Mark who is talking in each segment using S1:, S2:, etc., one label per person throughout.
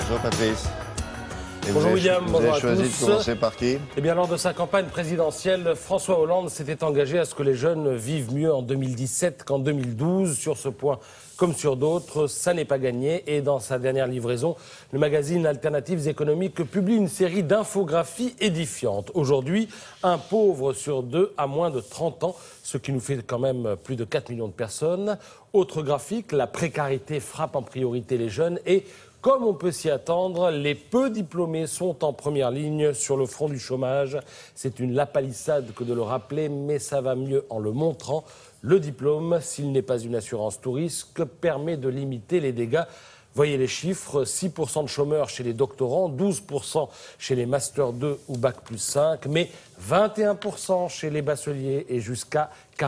S1: Bonjour Patrice. Et
S2: bonjour William, bonjour à tous.
S1: Vous avez choisi de commencer par qui?
S2: Eh bien, lors de sa campagne présidentielle, François Hollande s'était engagé à ce que les jeunes vivent mieux en 2017 qu'en 2012. Sur ce point, comme sur d'autres, ça n'est pas gagné. Et dans sa dernière livraison, le magazine Alternatives économiques publie une série d'infographies édifiantes. Aujourd'hui, un pauvre sur deux a moins de 30 ans, ce qui nous fait quand même plus de 4 millions de personnes. Autre graphique, la précarité frappe en priorité les jeunes et comme on peut s'y attendre, les peu diplômés sont en première ligne sur le front du chômage. C'est une lapalissade que de le rappeler, mais ça va mieux en le montrant. Le diplôme, s'il n'est pas une assurance tout risque, permet de limiter les dégâts. Voyez les chiffres, 6% de chômeurs chez les doctorants, 12% chez les Master 2 ou Bac plus 5, mais 21% chez les bacheliers et jusqu'à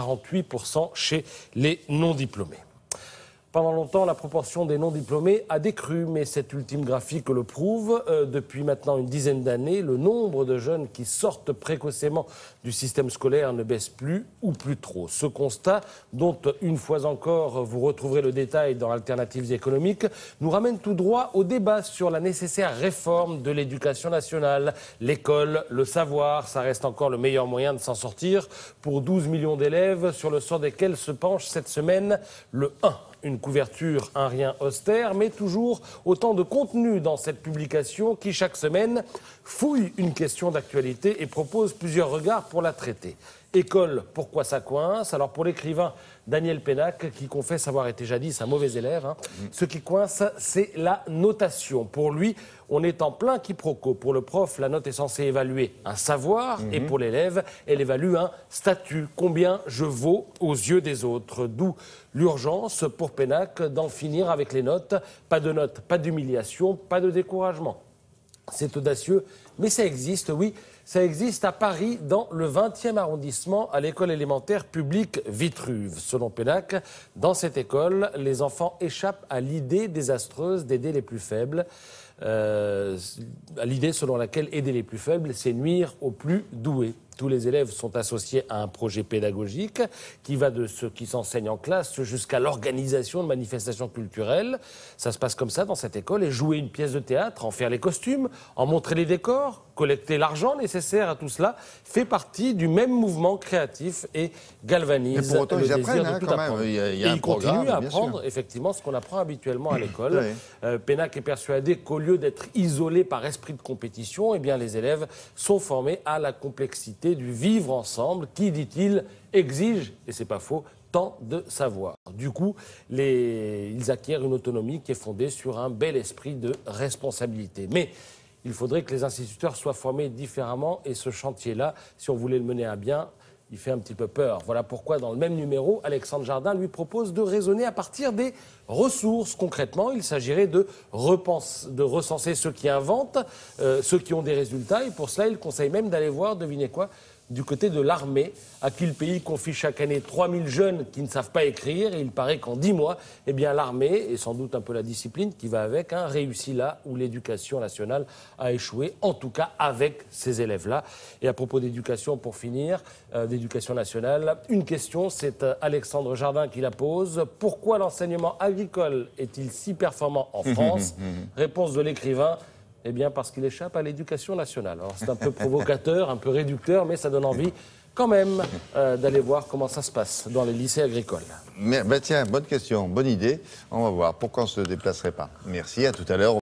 S2: 48% chez les non-diplômés. Pendant longtemps, la proportion des non-diplômés a décru, mais cet ultime graphique le prouve. Depuis maintenant une dizaine d'années, le nombre de jeunes qui sortent précocement du système scolaire ne baisse plus ou plus trop. Ce constat, dont une fois encore vous retrouverez le détail dans Alternatives économiques, nous ramène tout droit au débat sur la nécessaire réforme de l'éducation nationale. L'école, le savoir, ça reste encore le meilleur moyen de s'en sortir pour 12 millions d'élèves sur le sort desquels se penche cette semaine le 1. Une couverture, un rien austère, mais toujours autant de contenu dans cette publication qui, chaque semaine, fouille une question d'actualité et propose plusieurs regards pour la traiter. École, pourquoi ça coince? Alors pour l'écrivain Daniel Pénac, qui confesse avoir été jadis un mauvais élève, ce qui coince, c'est la notation. Pour lui, on est en plein quiproquo. Pour le prof, la note est censée évaluer un savoir, et pour l'élève, elle évalue un statut. Combien je vaux aux yeux des autres? D'où l'urgence pour Pénac d'en finir avec les notes. Pas de notes, pas d'humiliation, pas de découragement. C'est audacieux, mais ça existe, oui. Ça existe à Paris, dans le 20e arrondissement, à l'école élémentaire publique Vitruve. Selon Pénac, dans cette école, les enfants échappent à l'idée désastreuse d'aider les plus faibles. À l'idée selon laquelle aider les plus faibles, c'est nuire aux plus doués. Tous les élèves sont associés à un projet pédagogique qui va de ce qui s'enseigne en classe jusqu'à l'organisation de manifestations culturelles. Ça se passe comme ça dans cette école. Et jouer une pièce de théâtre, en faire les costumes, en montrer les décors, collecter l'argent nécessaire à tout cela, fait partie du même mouvement créatif et galvanise
S1: mais pour autant,
S2: le
S1: ils
S2: désir
S1: apprennent,
S2: de tout
S1: quand
S2: apprendre.
S1: même. Il y a
S2: et
S1: un
S2: ils continuent à
S1: bien
S2: apprendre
S1: sûr.
S2: effectivement ce qu'on apprend habituellement à l'école. Pénac est persuadé qu'au lieu d'être isolés par esprit de compétition, eh bien, les élèves sont formés à la complexité du vivre ensemble qui, dit-il, exige, et c'est pas faux, tant de savoir. Du coup, ils acquièrent une autonomie qui est fondée sur un bel esprit de responsabilité. Mais il faudrait que les instituteurs soient formés différemment et ce chantier-là, si on voulait le mener à bien, il fait un petit peu peur. Voilà pourquoi, dans le même numéro, Alexandre Jardin lui propose de raisonner à partir des ressources. Concrètement, il s'agirait de recenser ceux qui inventent, ceux qui ont des résultats. Et pour cela, il conseille même d'aller voir, devinez quoi, du côté de l'armée, à qui le pays confie chaque année 3000 jeunes qui ne savent pas écrire. Et il paraît qu'en 10 mois, eh bien, l'armée, et sans doute un peu la discipline qui va avec, réussit là où l'éducation nationale a échoué, en tout cas avec ces élèves-là. Et à propos d'éducation, pour finir, d'éducation nationale, une question, c'est Alexandre Jardin qui la pose. Pourquoi l'enseignement agricole est-il si performant en France? Réponse de l'écrivain. Eh bien, parce qu'il échappe à l'éducation nationale. Alors, c'est un peu provocateur, un peu réducteur, mais ça donne envie, quand même, d'aller voir comment ça se passe dans les lycées agricoles.
S1: Mais, tiens, bonne question, bonne idée. On va voir. Pourquoi on ne se déplacerait pas? Merci, à tout à l'heure.